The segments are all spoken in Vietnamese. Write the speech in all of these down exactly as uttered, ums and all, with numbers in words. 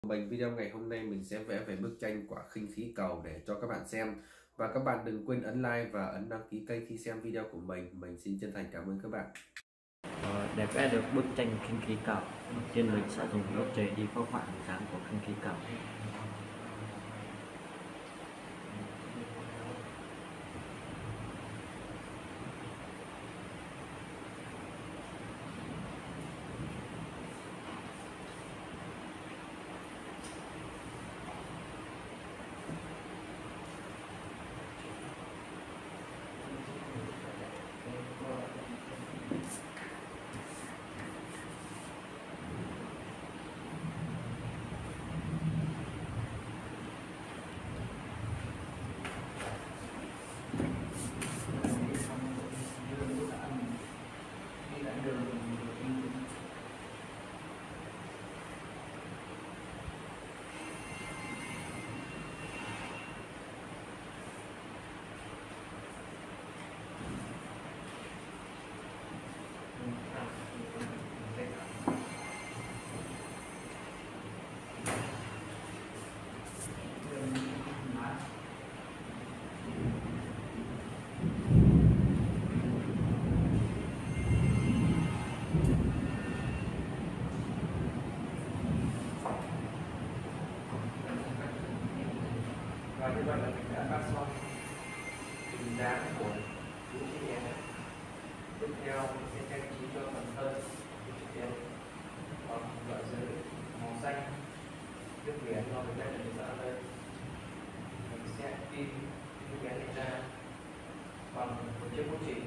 Mình video ngày hôm nay mình sẽ vẽ về bức tranh quả khinh khí cầu để cho các bạn xem. Và các bạn đừng quên ấn like và ấn đăng ký kênh khi xem video của mình. Mình xin chân thành cảm ơn các bạn. Ờ, để vẽ được bức tranh khinh khí cầu, đầu tiên mình sẽ dùng góc trời đi phác họa hình dáng của khinh khí cầu. Và như vậy là mình đã cắt xong hình dáng của chú chị em. Tiếp theo mình sẽ trang trí cho phần thân của chị em bằng loại giấy màu xanh nước biển do mình vẽ hình dạng đây. Mình sẽ in những cái này ra bằng một chiếc bút chì.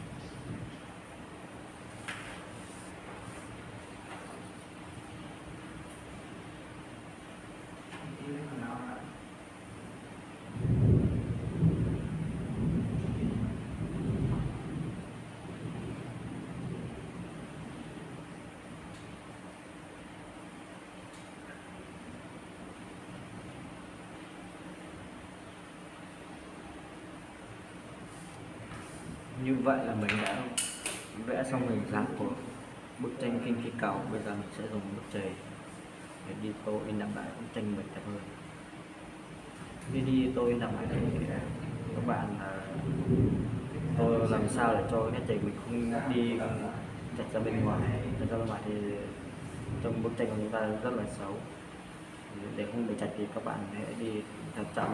Như vậy là mình đã vẽ xong hình dáng của bức tranh khinh khí cầu. Bây giờ mình sẽ dùng bút chì để đi tô in đậm lại bức tranh mình đẹp hơn. Khi đi tô in đậm lại thì các bạn tô làm sao để cho cái chì mình không đi chặt ra bên ngoài, chặt ra bên ngoài thì trong bức tranh của chúng ta rất là xấu. Để không bị chặt thì các bạn hãy đi thật chậm.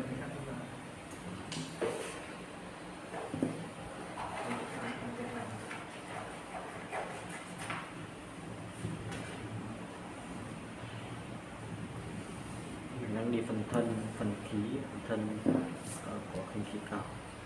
Mình đang đi phần thân, phần khí, phần thân uh, của khinh khí cầu.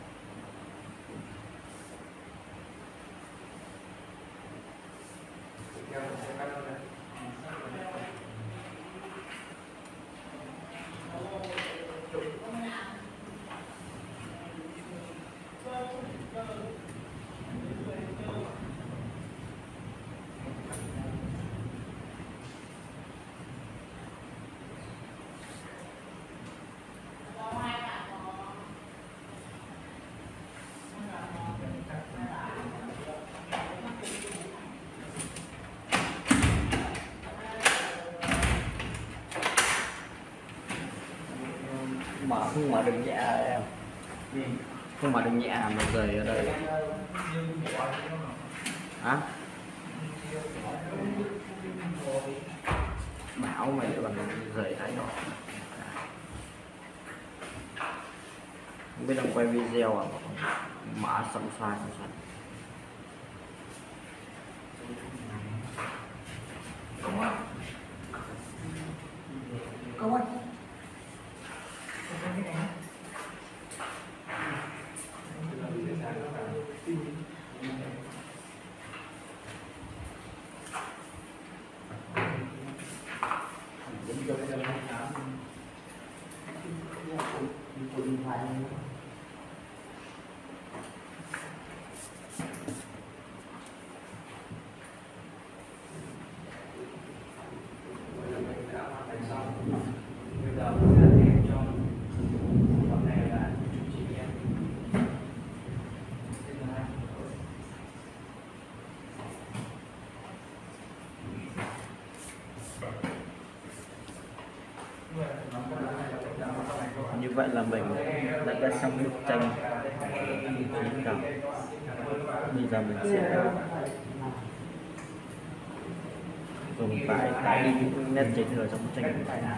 Mở không mở được nhẹ em, không mở được nhẹ mà rời ở đây hả? Bảo mày bằng rời thái độ không biết đang quay video à, mở sẵn xoay sẵn xoay. Công ơi, công ơi, bây giờ mình sẽ thêm cho phần này là chú chị em. Như vậy là mình đã vẽ xong bức tranh khinh khí cầu. Bây giờ mình sẽ dùng vải tái đi những nét chảy thừa trong bức tranh của mình.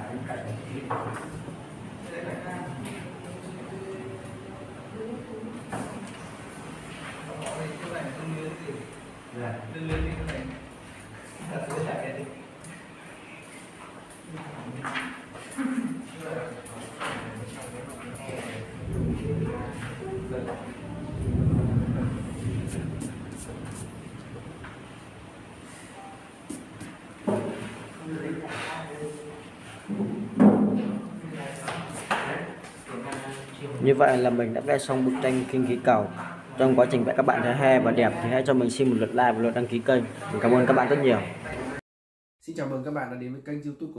Như vậy là mình đã vẽ xong bức tranh khinh khí cầu. Trong quá trình vẽ các bạn thấy hay và đẹp thì hãy cho mình xin một lượt like và lượt đăng ký kênh. Mình cảm ơn các bạn rất nhiều. Xin chào mừng các bạn đã đến với kênh YouTube của